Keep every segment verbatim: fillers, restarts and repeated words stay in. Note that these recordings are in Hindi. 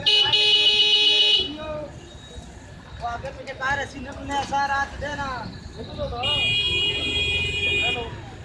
आगे पीछे कार ऐसी न तुमने ऐसा रात देना हेलो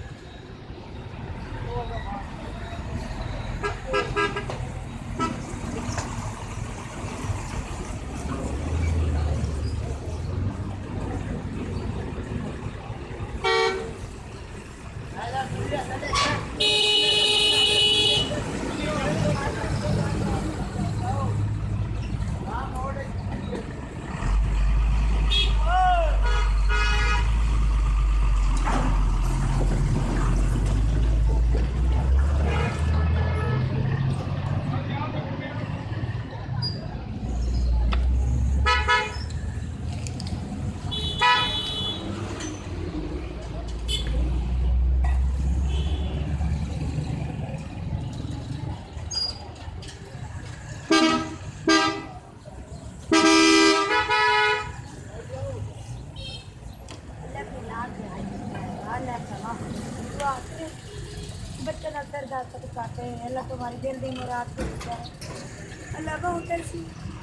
बच्चे ना दर्द आता तो कहते हैं अल्लाह तुम्हारी दिल दी मुराद पूरी करे अल्लाह बहुत ऐसी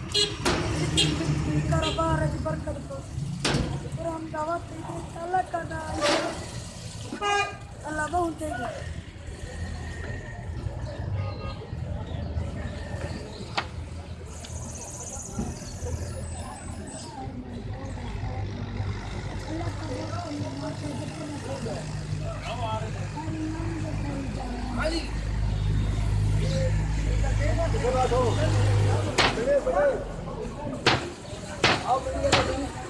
कारोबार की बरकत को और हम दावत देते अल्लाह का नाम अल्लाह बहुत ऐसी आओ